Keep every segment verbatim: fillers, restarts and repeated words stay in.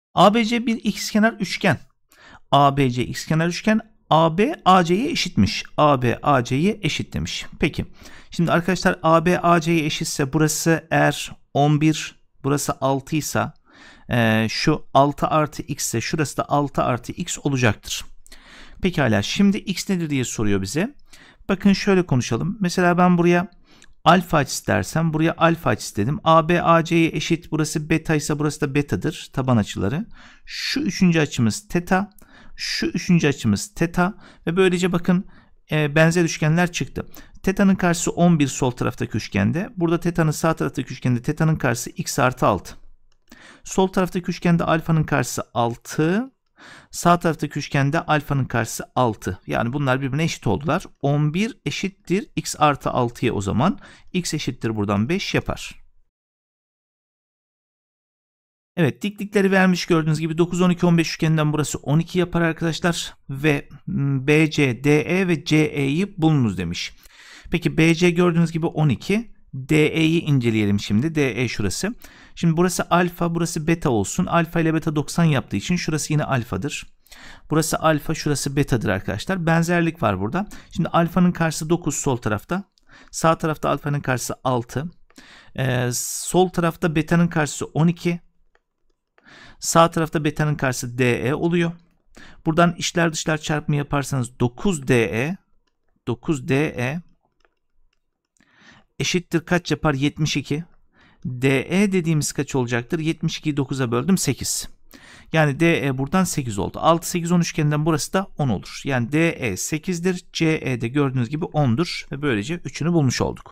A B C bir ikizkenar üçgen. A B C ikizkenar üçgen. A B A C'ye eşitmiş. A B A C'ye eşit demiş. Peki. Şimdi arkadaşlar A B A C'ye eşitse burası eğer on bir, burası altı ise e, şu altı artı x ise şurası da altı artı x olacaktır. Pekala. Şimdi x nedir diye soruyor bize. Bakın şöyle konuşalım. Mesela ben buraya alfa açısı dersem buraya alfa açısı dedim. A B A C'ye eşit. Burası beta ise burası da betadır. Taban açıları. Şu üçüncü açımız teta. Şu üçüncü açımız teta. Ve böylece bakın e, benzer üçgenler çıktı. Teta'nın karşısı on bir sol taraftaki üçgende. Burada teta'nın sağ taraftaki üçgende teta'nın karşısı x artı altı. Sol taraftaki üçgende alfanın karşısı altı. Sağ taraftaki üçgende alfanın karşısı altı. Yani bunlar birbirine eşit oldular. on bir eşittir x artı altıya o zaman. X eşittir buradan beş yapar. Evet, diklikleri vermiş gördüğünüz gibi dokuz, on iki, on beş üçgeninden burası on iki yapar arkadaşlar. Ve B C, D E ve C E'yi bulunuz demiş. Peki B C gördüğünüz gibi on iki. D E'yi inceleyelim şimdi. D E şurası. Şimdi burası alfa, burası beta olsun. Alfa ile beta doksan yaptığı için şurası yine alfadır. Burası alfa, şurası betadır arkadaşlar. Benzerlik var burada. Şimdi alfanın karşısı dokuz sol tarafta. Sağ tarafta alfanın karşısı altı. Ee, sol tarafta betanın karşısı on iki. Sağ tarafta beta'nın karşısı D E oluyor. Buradan içler dışlar çarpımı yaparsanız dokuz D E dokuz D E eşittir kaç yapar? yetmiş iki. D E dediğimiz kaç olacaktır? yetmiş ikiyi dokuza böldüm sekiz. Yani D E buradan sekiz oldu. altı, sekiz, on üçgeninden burası da on olur. Yani D E sekizdir. C E de gördüğünüz gibi ondur. Ve böylece üçünü bulmuş olduk.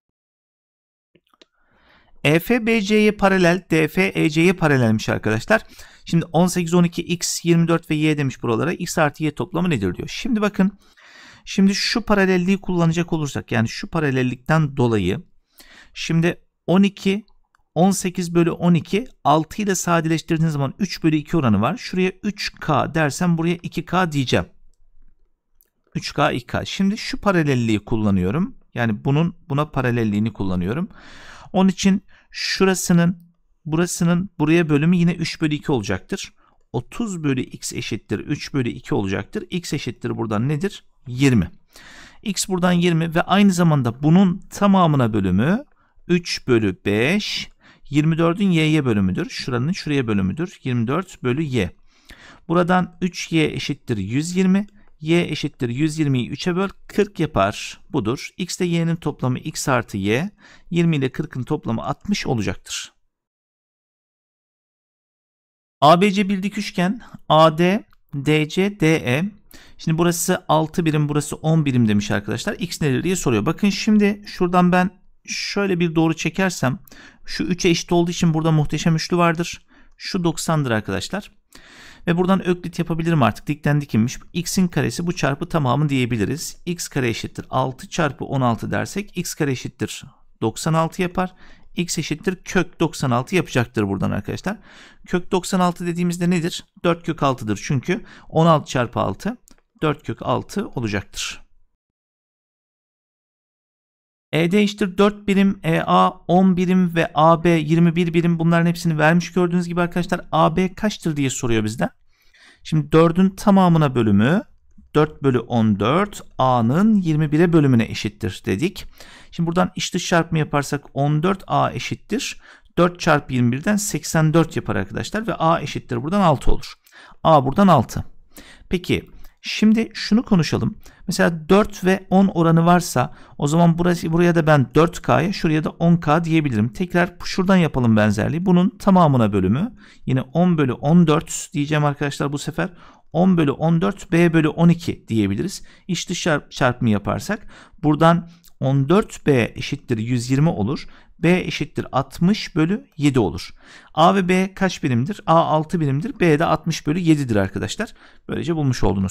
E F B C'ye paralel, D F E C'ye paralelmiş arkadaşlar. Şimdi on sekiz, on iki, x, yirmi dört ve y demiş buralara. X artı y toplamı nedir diyor. Şimdi bakın. Şimdi şu paralelliği kullanacak olursak, yani şu paralellikten dolayı şimdi on iki, on sekiz bölü on iki, altı ile sadeleştirdiğiniz zaman üç bölü iki oranı var. Şuraya üç K dersem buraya iki K diyeceğim. üç K, iki K. Şimdi şu paralelliği kullanıyorum. Yani bunun buna paralelliğini kullanıyorum. Onun için şurasının burasının buraya bölümü yine üç bölü iki olacaktır. otuz bölü x eşittir üç bölü iki olacaktır. X eşittir buradan nedir? yirmi. X buradan yirmi ve aynı zamanda bunun tamamına bölümü üç bölü beş. yirmi dördün y'ye bölümüdür. Şuranın şuraya bölümüdür. yirmi dört bölü y. Buradan üç y eşittir yüz yirmi. Y eşittir yüz yirmiyi üçe böl. kırk yapar. Budur. X ile y'nin toplamı x artı y. yirmi ile kırkın toplamı altmış olacaktır. A B C bir dik üçgen. A D, D C, D E. Şimdi burası altı birim, burası on birim demiş arkadaşlar. X nedir diye soruyor. Bakın şimdi şuradan ben şöyle bir doğru çekersem şu üçe eşit olduğu için burada muhteşem üçlü vardır. Şu doksandır arkadaşlar. Ve buradan öklit yapabilirim artık. Dikten dikilmiş. X'in karesi bu çarpı tamamı diyebiliriz. X kare eşittir altı çarpı on altı dersek x kare eşittir doksan altı yapar. X eşittir kök doksan altı yapacaktır buradan arkadaşlar. Kök doksan altı dediğimizde nedir? dört kök altıdır çünkü. on altı çarpı altı dört kök altı olacaktır. E D eşittir dört birim, E A on birim ve A B yirmi bir birim. Bunların hepsini vermiş gördüğünüz gibi arkadaşlar. A B kaçtır diye soruyor bizden. Şimdi dördün tamamına bölümü dört bölü on dört A'nın yirmi bire bölümüne eşittir dedik. Şimdi buradan iç dış çarpımı yaparsak on dört A eşittir dört çarpı yirmi birden seksen dört yapar arkadaşlar ve A eşittir buradan altı olur. A buradan altı. Peki şimdi şunu konuşalım. Mesela dört ve on oranı varsa o zaman burası, buraya da ben dört K'ya şuraya da on K diyebilirim. Tekrar şuradan yapalım benzerliği. Bunun tamamına bölümü yine on bölü on dört diyeceğim arkadaşlar bu sefer. on bölü on dört B bölü on iki diyebiliriz. İç dış çarpımı yaparsak buradan on dört B eşittir yüz yirmi olur. B eşittir altmış bölü yedi olur. A ve B kaç birimdir? A altı birimdir. B de altmış bölü yedidir arkadaşlar. Böylece bulmuş oldunuz.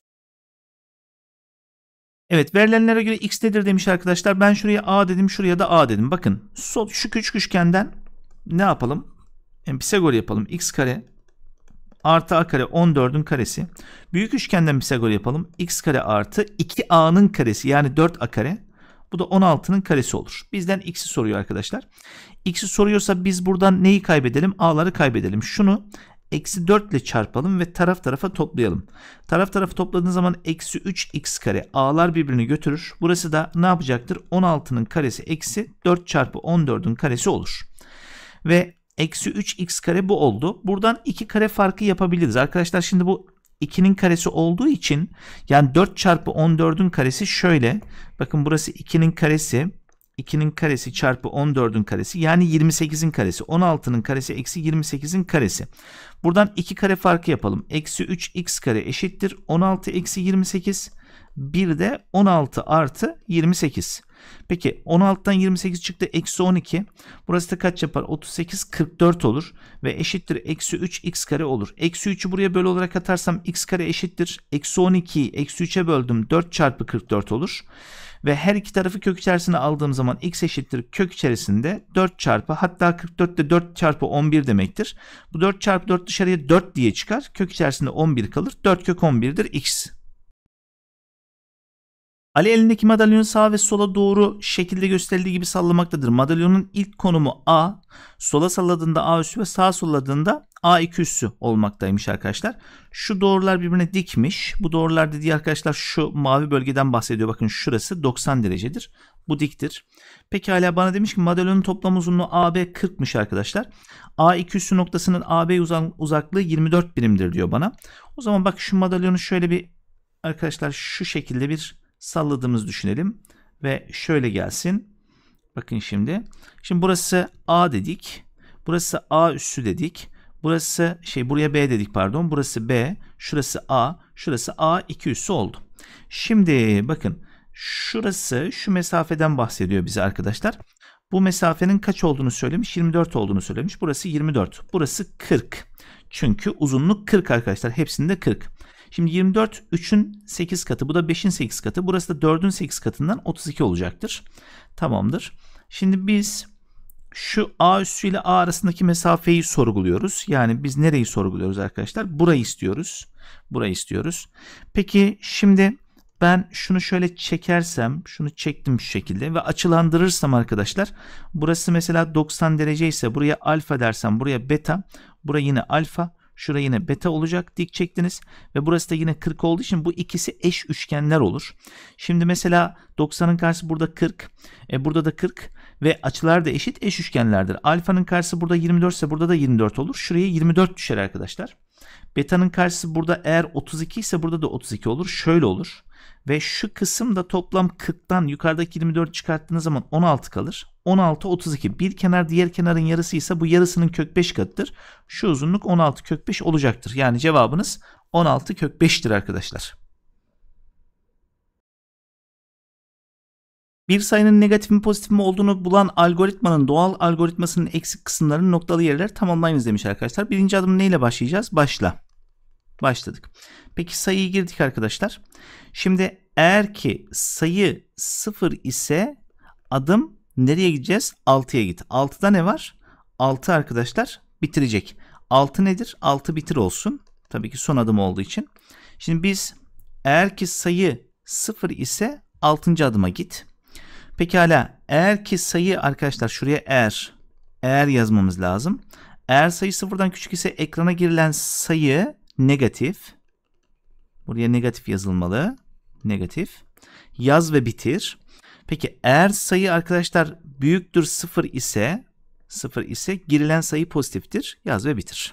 Evet, verilenlere göre x nedir demiş arkadaşlar. Ben şuraya A dedim, şuraya da A dedim. Bakın sol, şu küçük üçgenden ne yapalım? Yani Pisagor yapalım. X kare artı A kare on dördün karesi. Büyük üçgenden Pisagor yapalım. X kare artı iki A'nın karesi yani dört A kare. Bu da on altının karesi olur. Bizden x'i soruyor arkadaşlar. X'i soruyorsa biz buradan neyi kaybedelim? A'ları kaybedelim. Şunu eksi dört ile çarpalım ve taraf tarafa toplayalım. Taraf tarafa topladığın zaman eksi üç x kare. A'lar birbirini götürür. Burası da ne yapacaktır? on altının karesi eksi dört çarpı on dördün karesi olur. Ve eksi üç x kare bu oldu. Buradan iki kare farkı yapabiliriz. Arkadaşlar şimdi bu ikinin karesi olduğu için yani dört çarpı on dördün karesi şöyle. Bakın burası ikinin karesi. ikinin karesi çarpı on dördün karesi yani yirmi sekizin karesi. on altının karesi eksi yirmi sekizin karesi. Buradan iki kare farkı yapalım. Eksi üç x kare eşittir. on altı eksi yirmi sekiz. Bir de on altı artı yirmi sekiz. Peki on altıdan yirmi sekiz çıktı. Eksi on iki. Burası da kaç yapar? otuz sekiz kırk dört olur. Ve eşittir. Eksi üç x kare olur. Eksi üçü buraya böl olarak atarsam x kare eşittir. Eksi on ikiyi eksi üçe böldüm. dört çarpı kırk dört olur. Ve her iki tarafı kök içerisine aldığım zaman x eşittir kök içerisinde dört çarpı, hatta kırk dört de dört çarpı on bir demektir. Bu dört çarpı dört dışarıya dört diye çıkar. Kök içerisinde on bir kalır. dört kök on bir'dir x. Ali elindeki madalyonu sağa ve sola doğru şekilde gösterildiği gibi sallamaktadır. Madalyonun ilk konumu A, sola salladığında A üssü ve sağa salladığında A iki üssü olmaktaymış arkadaşlar. Şu doğrular birbirine dikmiş. Bu doğrular dediği arkadaşlar şu mavi bölgeden bahsediyor. Bakın şurası doksan derecedir. Bu diktir. Pekala bana demiş ki madalyonun toplam uzunluğu A B kırk'mış arkadaşlar. A iki üssü noktasının A B uzaklığı yirmi dört birimdir diyor bana. O zaman bak şu madalyonu şöyle bir arkadaşlar şu şekilde bir salladığımızı düşünelim ve şöyle gelsin. Bakın şimdi. Şimdi burası A dedik. Burası A üssü dedik. Burası şey buraya B dedik pardon. Burası B. Şurası A. Şurası A iki üssü oldu. Şimdi bakın şurası şu mesafeden bahsediyor bize arkadaşlar. Bu mesafenin kaç olduğunu söylemiş? yirmi dört olduğunu söylemiş. Burası yirmi dört. Burası kırk. Çünkü uzunluk kırk arkadaşlar. Hepsinde kırk. Şimdi yirmi dört üçün sekiz katı. Bu da beşin sekiz katı. Burası da dördün sekiz katından otuz iki olacaktır. Tamamdır. Şimdi biz şu A üssü ile A arasındaki mesafeyi sorguluyoruz. Yani biz nereyi sorguluyoruz arkadaşlar? Burayı istiyoruz. Burayı istiyoruz. Peki şimdi ben şunu şöyle çekersem, şunu çektim şu şekilde ve açılandırırsam arkadaşlar, burası mesela doksan derece ise buraya alfa dersem buraya beta, buraya yine alfa, şuraya yine beta olacak. Dik çektiniz ve burası da yine kırk olduğu için bu ikisi eş üçgenler olur. Şimdi mesela doksanın karşısı burada kırk, e burada da kırk ve açılar da eşit eş üçgenlerdir. Alfanın karşısı burada yirmi dört ise burada da yirmi dört olur. Şuraya yirmi dört düşer arkadaşlar. Beta'nın karşısı burada eğer otuz iki ise burada da otuz iki olur. Şöyle olur. Ve şu kısım da toplam kırk'tan yukarıdaki yirmi dört çıkarttığınız zaman on altı kalır. on altı otuz iki. Bir kenar diğer kenarın yarısı ise bu yarısının kök beş katıdır. Şu uzunluk on altı kök beş olacaktır. Yani cevabınız on altı kök beş'tir arkadaşlar. Bir sayının negatif mi pozitif mi olduğunu bulan algoritmanın doğal algoritmasının eksik kısımlarının noktalı yerler tamamlayınız demiş arkadaşlar. Birinci adım neyle başlayacağız? Başla. Başladık. Peki sayıyı girdik arkadaşlar. Şimdi eğer ki sayı sıfır ise adım nereye gideceğiz? altıya git. altıda ne var? altı arkadaşlar bitirecek. altı nedir? altı bitir olsun. Tabii ki son adım olduğu için. Şimdi biz eğer ki sayı sıfır ise altıncı adıma git. Pekala eğer ki sayı arkadaşlar şuraya eğer eğer yazmamız lazım. Eğer sayı sıfırdan küçük ise ekrana girilen sayı negatif. Buraya negatif yazılmalı. Negatif. Yaz ve bitir. Peki eğer sayı arkadaşlar büyüktür sıfır ise sıfır ise girilen sayı pozitiftir. Yaz ve bitir.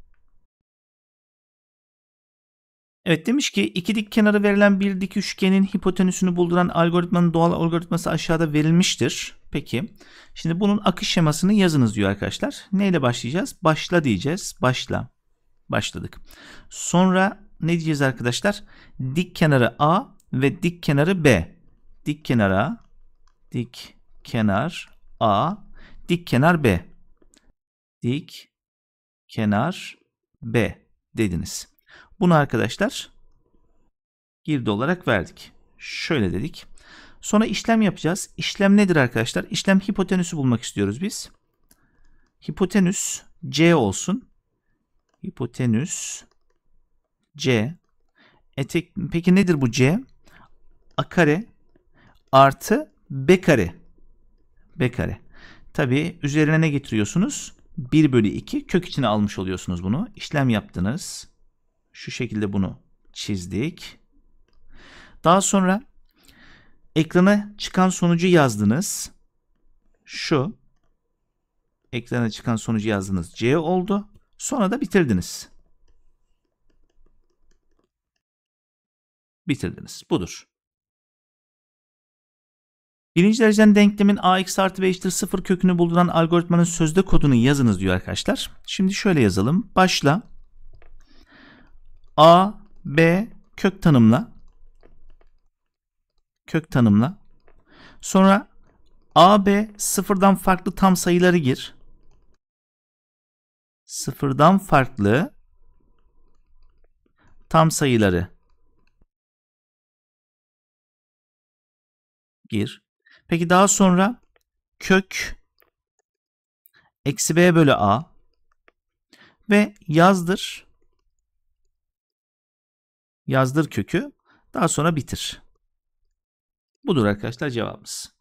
Evet demiş ki iki dik kenarı verilen bir dik üçgenin hipotenüsünü bulduran algoritmanın doğal algoritması aşağıda verilmiştir. Peki şimdi bunun akış şemasını yazınız diyor arkadaşlar. Neyle başlayacağız? Başla diyeceğiz. Başla. Başladık. Sonra ne diyeceğiz arkadaşlar? Dik kenarı A ve dik kenarı B. Dik kenar A, dik kenar A, dik kenar B. Dik kenar B dediniz. Bunu arkadaşlar girdi olarak verdik. Şöyle dedik. Sonra işlem yapacağız. İşlem nedir arkadaşlar? İşlem hipotenüsü bulmak istiyoruz biz. Hipotenüs C olsun. Hipotenüs C. Etek, peki nedir bu C? A kare artı B kare. B kare. Tabii üzerine ne getiriyorsunuz? bir bölü iki kök içine almış oluyorsunuz bunu. İşlem yaptınız. Şu şekilde bunu çizdik. Daha sonra ekrana çıkan sonucu yazdınız. Şu. Ekrana çıkan sonucu yazdınız. C oldu. Sonra da bitirdiniz. Bitirdiniz. Budur. Birinci dereceden denklemin ax artı b eşittir sıfır kökünü bulduran algoritmanın sözde kodunu yazınız diyor arkadaşlar. Şimdi şöyle yazalım. Başla. A, B kök tanımla. Kök tanımla. Sonra A, B sıfırdan farklı tam sayıları gir. Sıfırdan farklı tam sayıları gir. Peki daha sonra kök eksi b bölü a ve yazdır. Yazdır kökü. Daha sonra bitir. Budur arkadaşlar cevabımız.